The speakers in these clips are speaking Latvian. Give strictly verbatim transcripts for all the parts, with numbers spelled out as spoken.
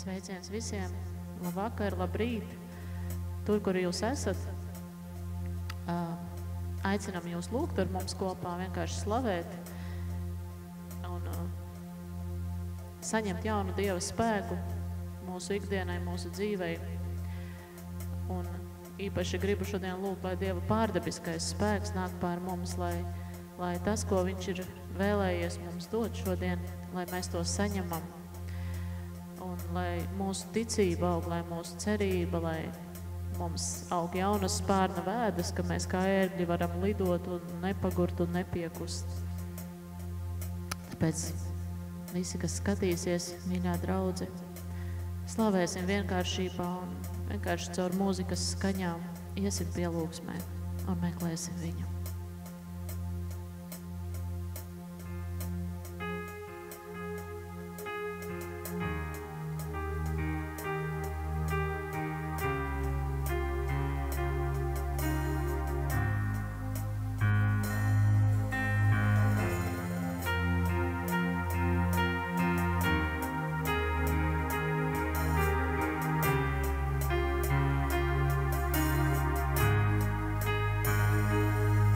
Sveiciens visiem, labvakar, labrīt, tur, kur jūs esat. Aicinam jūs lūgt ar mums kopā, vienkārši slavēt un saņemt jaunu Dieva spēku mūsu ikdienai, mūsu dzīvei. Un īpaši gribu šodien lūgt, lai Dieva pārdabiskais spēks nāk pār mums, lai, lai tas, ko Viņš ir vēlējies mums dot šodien, lai mēs to saņemam. Un lai mūsu ticība aug, lai mūsu cerība, lai mums aug jaunas spārna vēdas, ka mēs kā ērgļi varam lidot un nepagurt un nepiekust. Tāpēc visi, kas skatīsies, mīļā draudze, slavēsim vienkāršībā un vienkārši caur mūzikas skaņām iesim pielūgsmē un meklēsim Viņu. Thank you.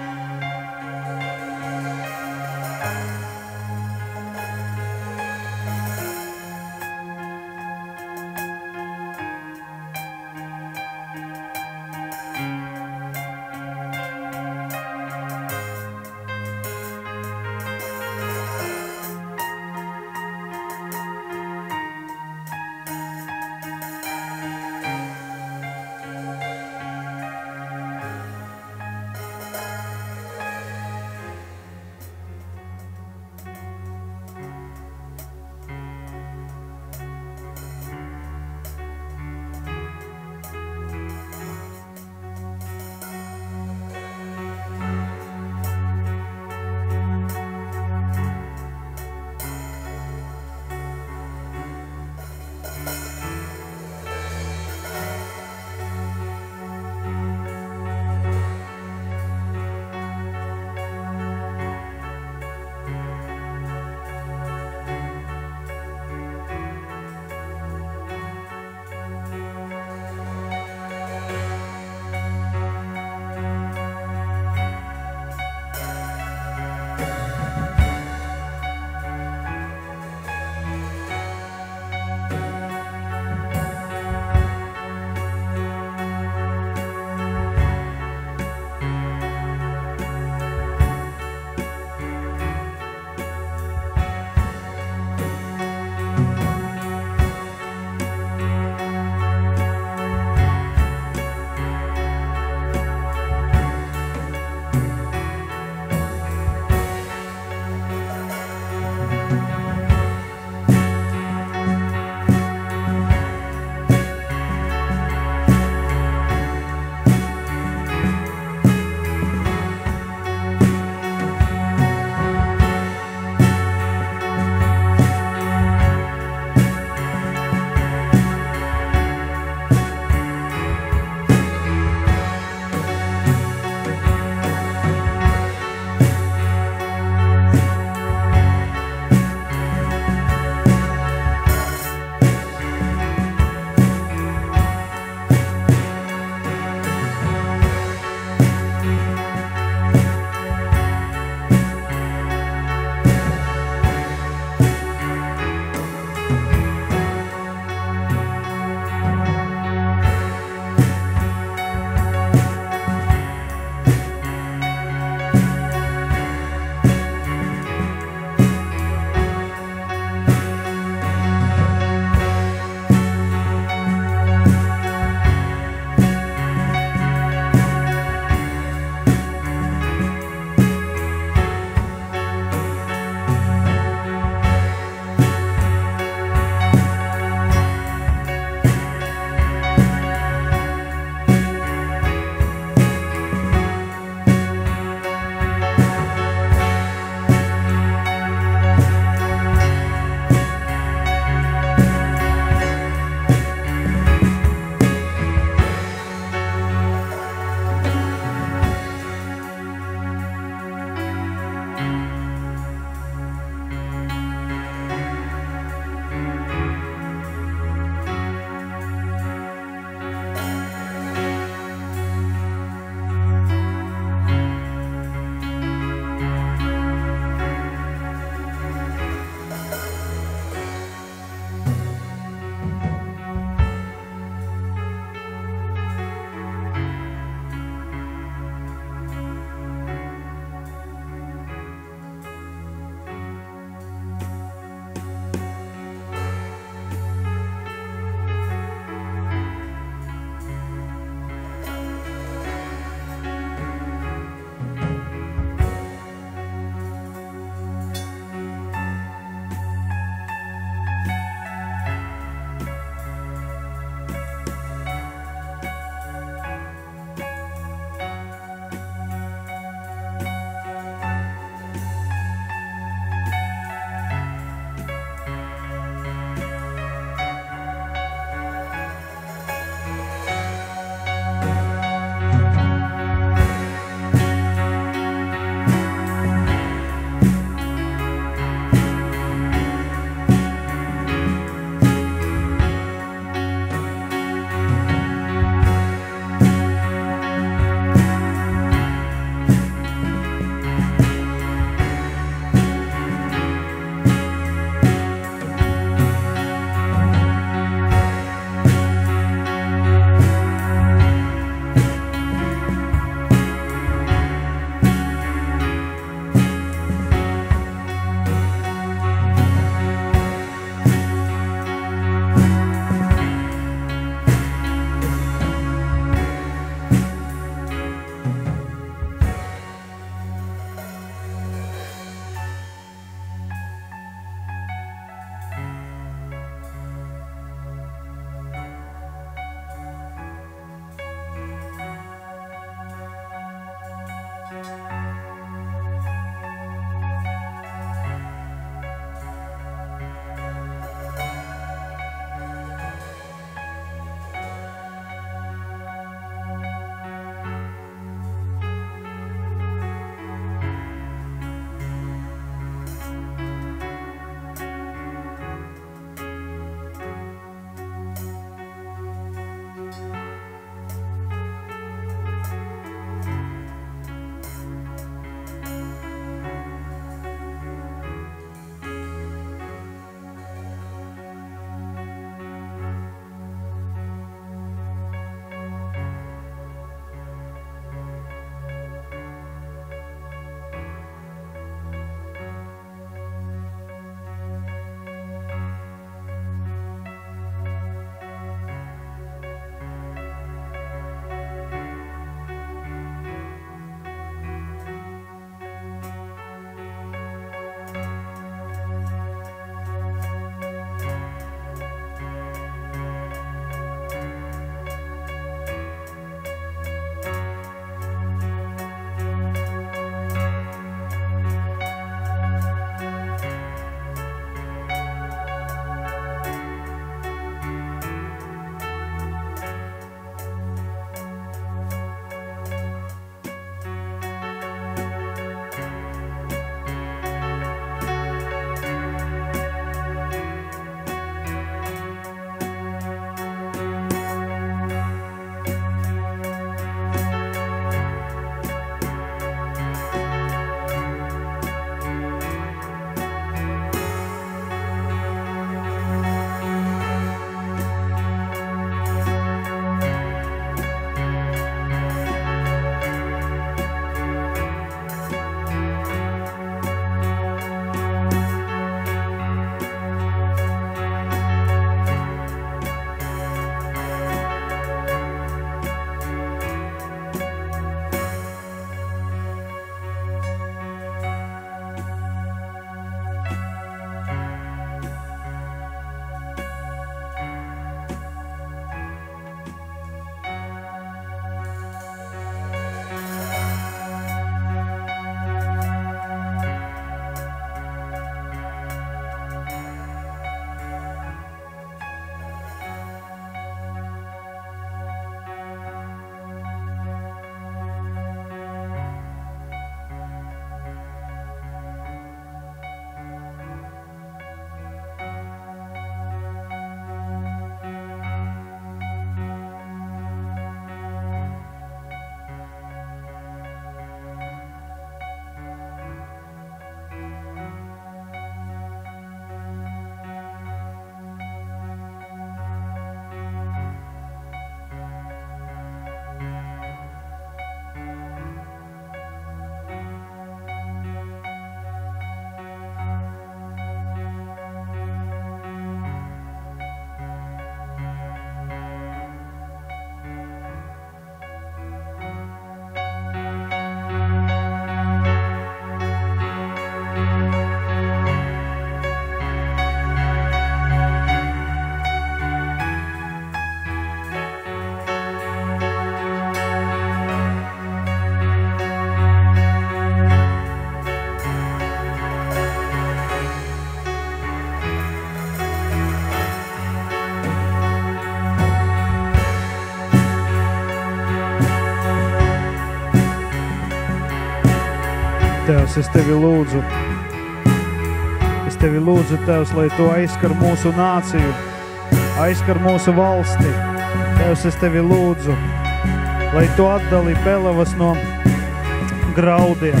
Tēvs, es Tevi lūdzu, es Tevi lūdzu, Tēvs, lai Tu aizskar mūsu nāciju, aizskar mūsu valsti. Tēvs, es Tevi lūdzu, lai Tu atdali pelavas no graudiem.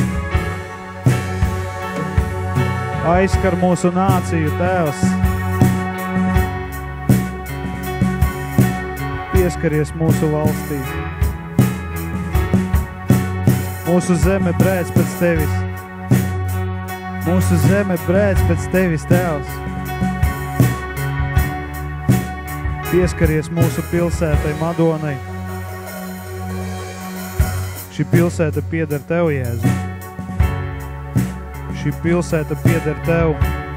Aizskar mūsu nāciju, Tēvs. Pieskaries mūsu valstī. Mūsu zeme brēc pēc Tevis. Mūsu zeme brēc pēc Tevis, Tēvs. Pieskaries mūsu pilsētai Madonai. Šī pilsēta pieder Tev, Jēzu. Šī pilsēta pieder Tev.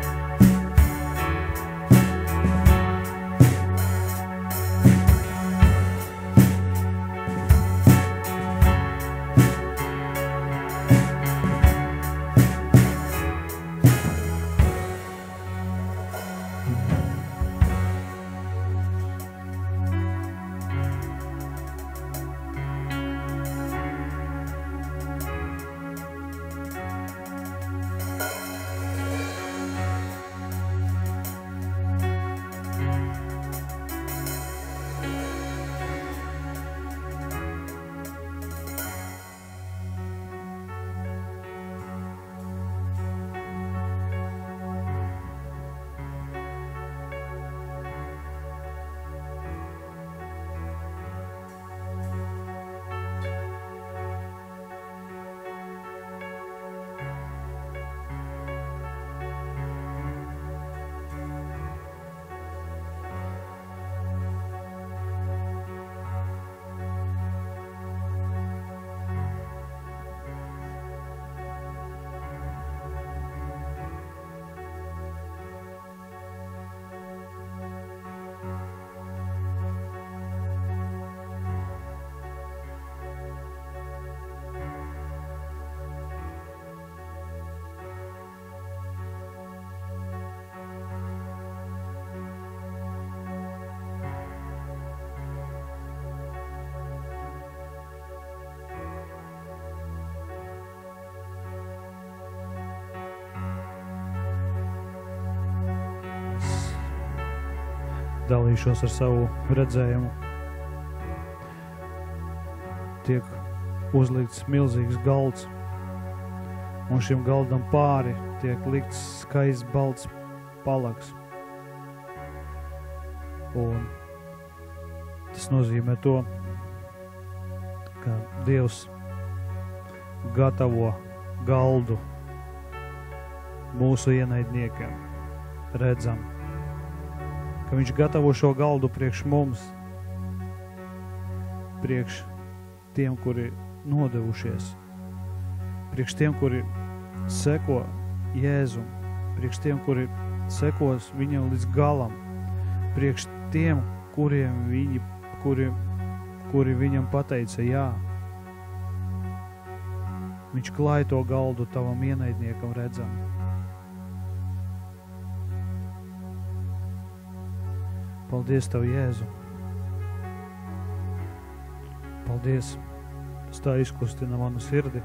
Dalīšos ar savu redzējumu. Tiek uzlikts milzīgs galds, un šim galdam pāri tiek likts skaists balts palaks. Un tas nozīmē to, ka Dievs gatavo galdu mūsu ienaidniekiem. Redzam, ka Viņš gatavo šo galdu priekš mums, priekš tiem, kuri nodevušies, priekš tiem, kuri seko Jēzum, priekš tiem, kuri sekos Viņam līdz galam, priekš tiem, kuriem viņi, kuri, kuri Viņam pateica jā. Viņš klāj to galdu tavam ienaidniekam, redzam. Paldies Tev, Jēzu. Paldies. Tas tā izkustina manu sirdi.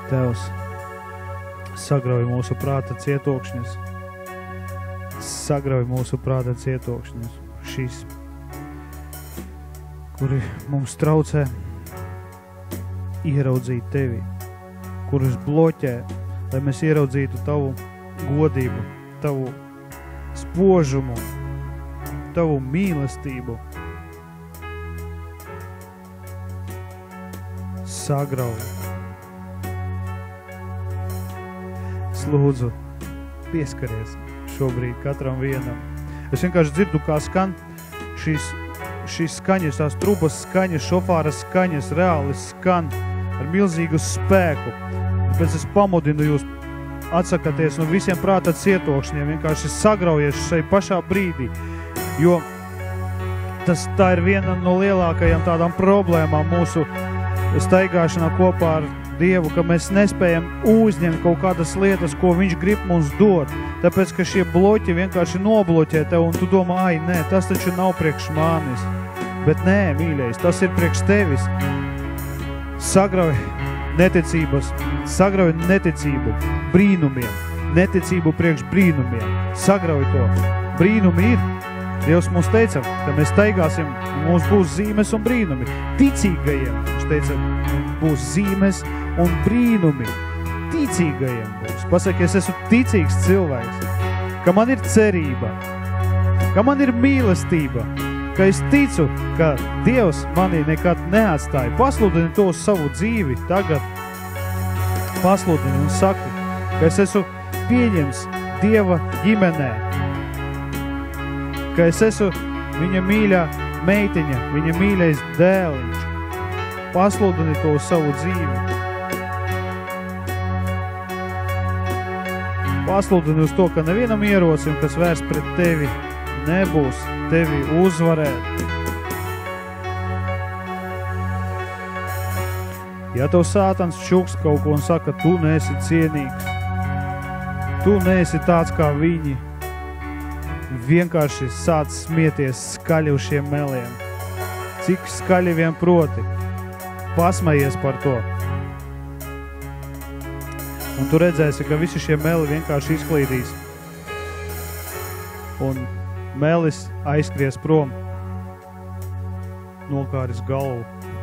Tevs, sagrauj mūsu prāta cietokšņus, sagrauj mūsu prāta cietokšņus, šīs, kuri mums traucē ieraudzīt tevi, kurus bloķē, lai mēs ieraudzītu tavu godību, tavu spožumu, tavu mīlestību. Sagrauj. Es lūdzu, pieskaries šobrīd katram vienam. Es vienkārši dzirdu, kā skan šīs, šīs skaņas, tās trubas skaņas, šofāras skaņas, reāli skan ar milzīgu spēku. Tāpēc es pamudinu jūs atsakaties no visiem prāta cietokšņiem, vienkārši sagraujies šai pašā brīdī, jo tas tā ir viena no lielākajām tādām problēmām mūsu staigāšanā kopā ar Dievu, ka mēs nespējam uzņemt kaut kādas lietas, ko viņš grib mums dot, tāpēc, ka šie bloķi vienkārši nobloķē tev, un tu domā, ai, nē, tas taču nav priekš manis. Bet nē, mīļais, tas ir priekš tevis. Sagrauj neticības, sagrauj neticību brīnumiem, neticību priekš brīnumiem. Sagrauj to. Brīnumi ir. Dievs mums teica, ka mēs staigāsim, un mums būs zīmes un brīnumi. Ticīgajiem, viņš teica, būs zīmes un brīnumi. Ticīgajiem būs. Pasaki, es esmu ticīgs cilvēks, ka man ir cerība, ka man ir mīlestība, ka es ticu, ka Dievs manī nekad neatstāja. Pasludini to uz savu dzīvi tagad. Pasludini un saki, ka es esmu pieņems Dieva ģimenē, ka es esmu viņa mīļā meitiņa, viņa mīļais dēliņš. Pasludini to uz savu dzīvi. Pasludini uz to, ka nevienam ierocim, kas vērs pret tevi, nebūs tevi uzvarēt. Ja tev sātans šuks kaut ko un saka, tu neesi cienīgs, tu neesi tāds kā viņi, vienkārši sāc smieties skaļi uz šiem meliem. Cik skaļi vien proti, pasmējies par to. Un tu redzēsi, ka visi šie meli vienkārši izklīdīs. Un melis aizskries prom, nokāris galvu.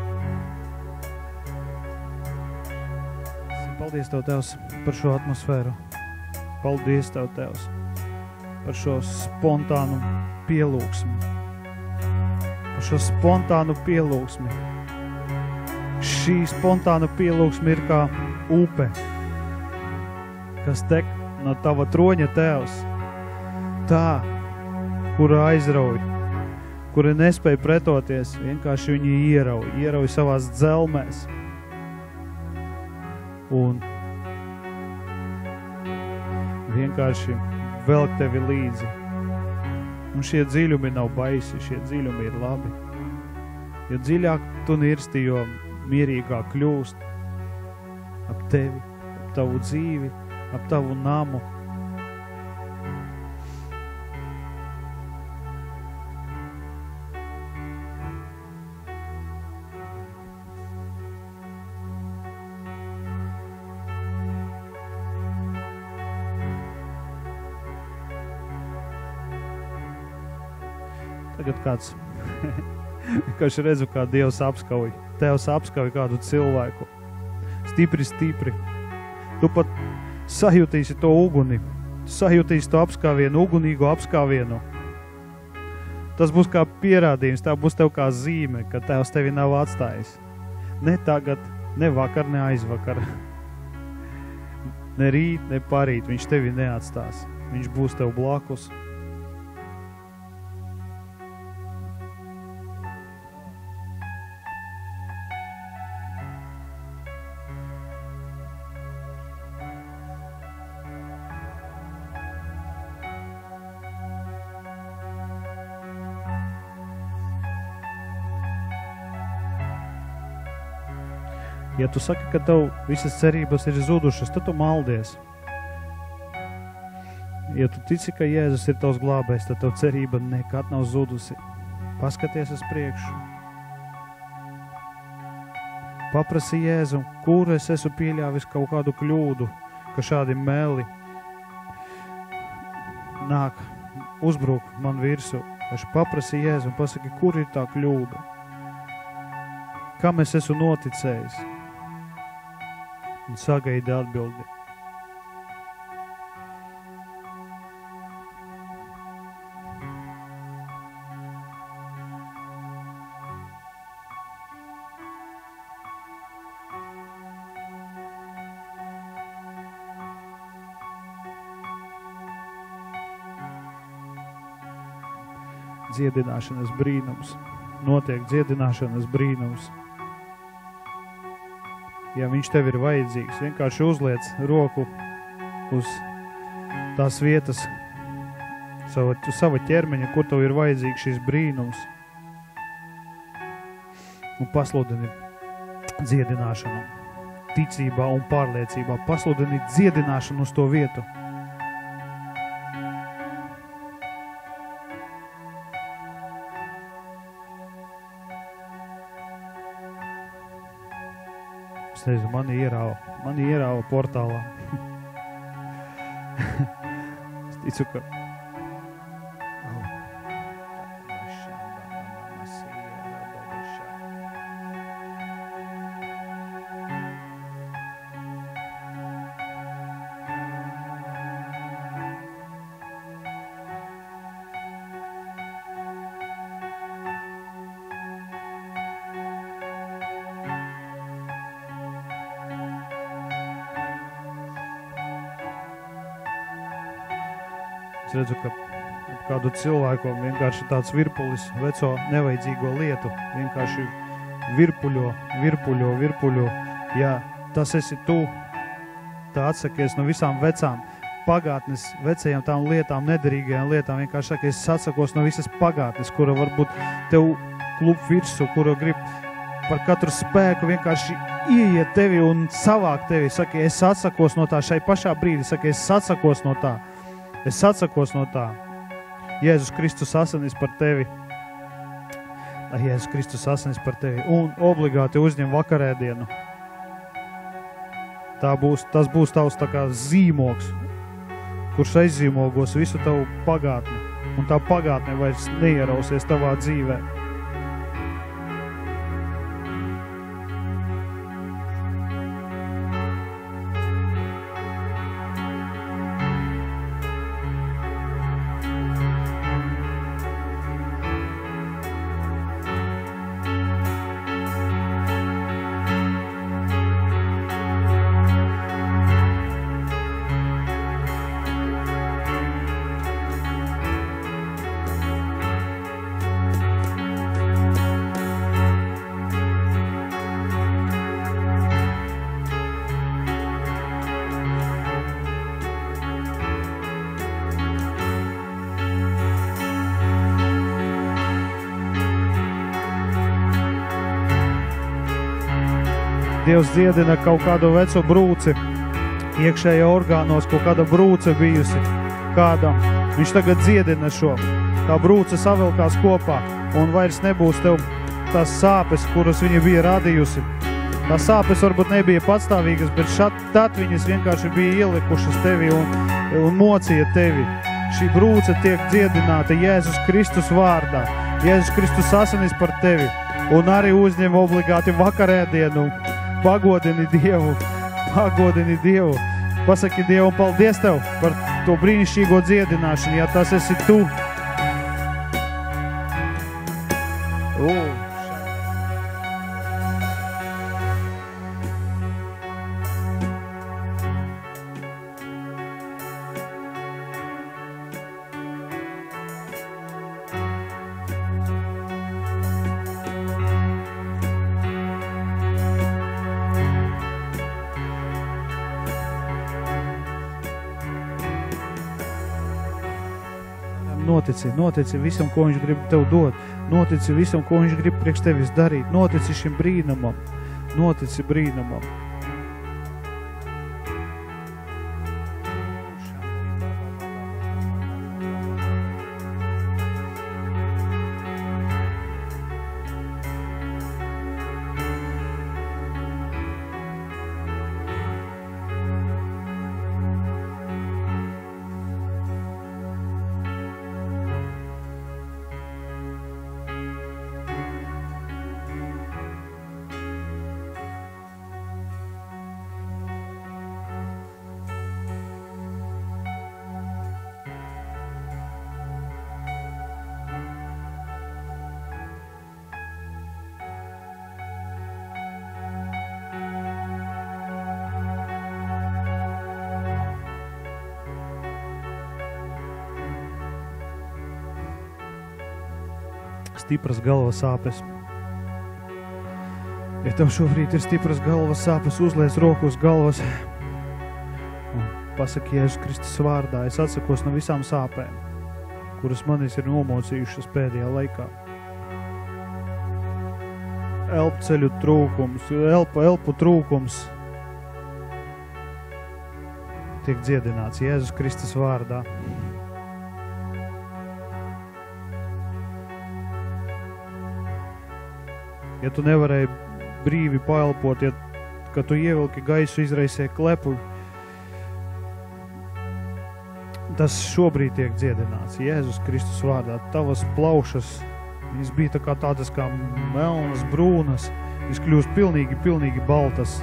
Paldies Tev, Tevs, par šo atmosfēru. Paldies Tev, Tevs, par šo spontānu pielūgsmi. Par šo spontānu pielūgsmi. Šī spontāna pielūgsmi ir kā upe, kas tek no Tava troņa, Tevs. Tā, kura aizrauj, kura nespēja pretoties, vienkārši viņi ierauj, ierauj savās dzelmēs. Un vienkārši velk Tevi līdzi. Un šie dziļumi nav baisi, šie dziļumi ir labi. Jo dziļāk tu nirsti, jo mierīgāk kļūst ap Tevi, ap Tavu dzīvi, ap Tavu namu. Tagad kāds, vienkārši redzu, kā Dievs apskauj. Tevs apskauj kādu cilvēku. Stipri, stipri. Tu pat sajutīsi to uguni. Tu sajutīsi to apskāvienu, ugunīgo apskāvienu. Tas būs kā pierādījums, tā būs tev kā zīme, ka Tevs tevi nav atstājis. Ne tagad, ne vakar, ne aizvakar. Ne rīt, ne parīt, viņš tevi neatstās. Viņš būs tev blakus. Ja tu saki, ka tev visas cerības ir zudušas, tad tu maldies. Ja tu tici, ka Jēzus ir tavs glābējs, tad tev cerība nekad nav zudusi. Paskaties uz priekšu. Paprasi Jēzum, kur es esmu pieļāvis kaut kādu kļūdu, ka šādi meli nāk, uzbruk man virsu. Es paprasi Jēzum, pasaki, kur ir tā kļūda? Kam es esmu noticējis? Un sagaidi atbildi. Dziedināšanas brīnums. Notiek dziedināšanas brīnums. Ja viņš tev ir vajadzīgs, vienkārši uzliec roku uz tās vietas, sava, sava ķermeņa, kur tev ir vajadzīgs šis brīnums. Un pasludini dziedināšanu. Ticībā un pārliecībā. Pasludini dziedināšanu uz to vietu. Es nezinu, mani ierāva, mani ierāva portālā. Es ticu, ka... Es redzu, ka kādu cilvēku vienkārši tāds virpulis, veco nevajadzīgo lietu, vienkārši virpuļo, virpuļo, virpuļo. Ja tas esi tu, tā atsakies no visām vecām pagātnes, vecajām tām lietām, nederīgajām lietām, vienkārši saka, es atsakos no visas pagātnes, kura varbūt tev klub virsū, kura grib par katru spēku vienkārši ieiet tevi un savāk tevi. Saka, es atsakos no tā šai pašā brīdī, saka, es atsakos no tā. Es atsakos no tā. Jēzus Kristus asinis par tevi. Jēzus Kristus asinis par tevi. Un obligāti uzņem vakarēdienu. Tā būs, tas būs tavs tā kā zīmogs, kurš aizzīmogos visu tavu pagātni. Un tā pagātne vairs neierausies tavā dzīvē. Dievs dziedina kaut kādu veco brūci, iekšējā orgānos kaut kāda brūce bijusi kādam. Viņš tagad dziedina šo. Tā brūce savilkās kopā un vairs nebūs tev tās sāpes, kuras viņa bija radījusi. Tās sāpes varbūt nebija patstāvīgas, bet šat, tad viņas vienkārši bija ielikušas tevi un, un mocīja tevi. Šī brūce tiek dziedināta Jēzus Kristus vārdā. Jēzus Kristus asinis par tevi un arī uzņem obligāti vakarēdienu. Pagodini Dievu, pagodini Dievu. Pasaki Dievu, paldies Tev par to brīnišķīgo dziedināšanu, ja tas esi Tu. Uh. Notici, notici visam, ko viņš grib tev dot. Notici visam, ko viņš grib priekš tevis darīt. Notici šim brīnumam. Notici brīnumam. stipras galvas sāpes. Ja tev šobrīd ir stipras galvas sāpes, uzliec roku uz galvas un pasaki Jēzus Kristus vārdā, es atsakos no visām sāpēm, kuras manis ir nomocījušas pēdējā laikā. Elpceļu trūkums, elpu, elpu trūkums tiek dziedināts Jēzus Kristus vārdā. Ja tu nevarēji brīvi paelpot, ja, kad tu ievilki gaisu, izraisē klepu, tas šobrīd tiek dziedināts Jēzus Kristus vārdā. Tavas plaušas, viņas bija tā kā tādas kā melnas, brūnas, viņas kļūst pilnīgi, pilnīgi baltas.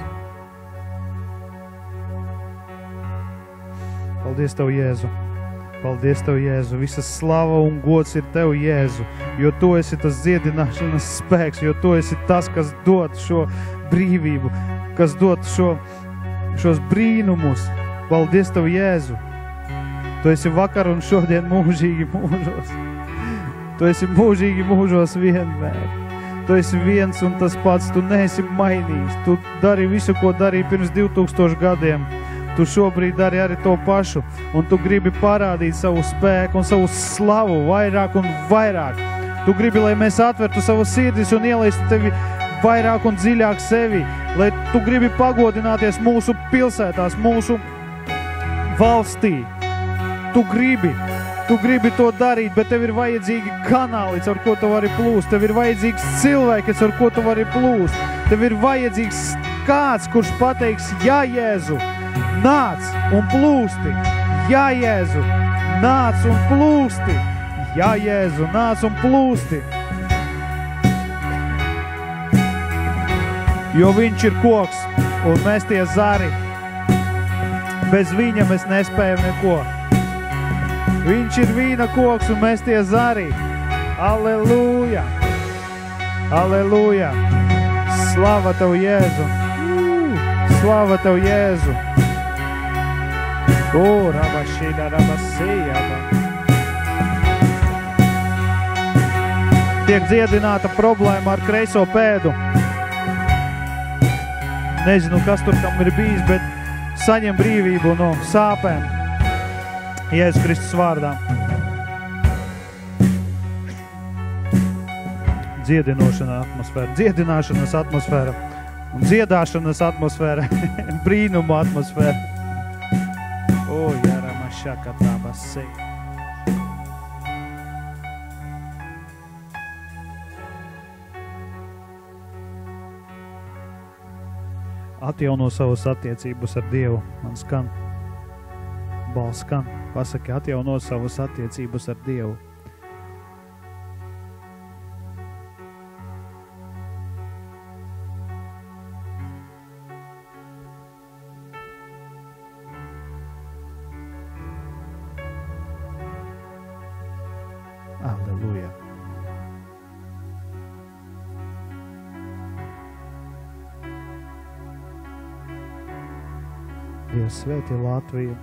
Paldies Tev, Jēzu! Paldies Tev, Jēzu! Visas slava un gods ir Tev, Jēzu, jo Tu esi tas dziedināšanas spēks, jo Tu esi tas, kas dod šo brīvību, kas dod šo, šos brīnumus. Paldies Tev, Jēzu! Tu esi vakar un šodien mūžīgi mūžos. Tu esi mūžīgi mūžos vienmēr. Tu esi viens un tas pats, Tu neesi mainījis. Tu dari visu, ko darīji pirms divtūkstoši gadiem. Tu šobrīd dari arī to pašu, un Tu gribi parādīt savu spēku un savu slavu vairāk un vairāk. Tu gribi, lai mēs atvertu savu sirdis un ielaistu Tevi vairāk un dziļāk sevi, lai Tu gribi pagodināties mūsu pilsētās, mūsu valstī. Tu gribi, Tu gribi to darīt, bet Tev ir vajadzīgi kanāli, ar ko Tu vari plūst. Tev ir vajadzīgs cilvēks, ar ko Tu vari plūst. Tev ir vajadzīgs kāds, kurš pateiks, jā, Jēzu, nāc un plūsti. Jā, Jēzu, nāc un plūsti. Jā, Jēzu, nāc un plūsti. Jo viņš ir koks un mēs tie zari. Bez viņa mēs nespējam neko. Viņš ir vīna koks un mēs tie zari. Aleluja! Aleluja! Slava Tev, Jēzu! Slava Tev, Jēzu! O, rabašīda, rabasījaba! Tiek dziedināta problēma ar kreiso pēdu. Nezinu, kas tur tam ir bijis, bet saņem brīvību no sāpēm. Jēzus Kristus vārdā. Dziedinošana atmosfēra, dziedināšanas atmosfēra un dziedāšanas atmosfēra, brīnuma atmosfēra. O, jārama šakatā basei. Atjauno savas attiecības ar Dievu. Man skan, balss skan. Pasaki, atjauno savas attiecības ar Dievu. Aleluja. Dievs svētī Latviju.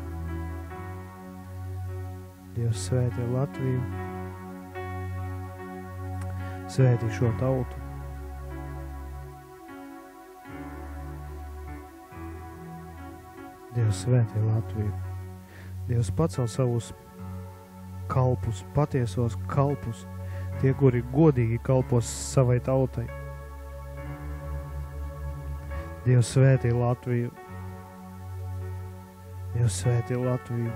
Dievs svētī Latviju. Svētī šo tautu. Dievs svētī Latviju. Dievs pacel savus kalpus, patiesos kalpus, tie, kuri godīgi kalpos savai tautai. Dievs svētī Latviju. Dievs svētī Latviju.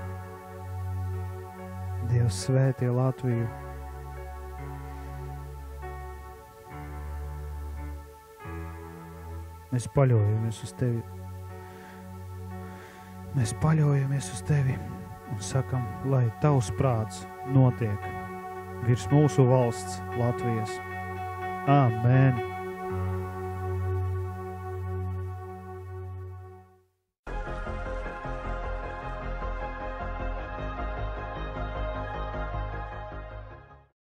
Dievs svētī Latviju. Mēs paļaujamies uz Tevi. Mēs paļaujamies uz Tevi un sakam, lai Tavs prāts notiek virs mūsu valsts Latvijas. Āmen.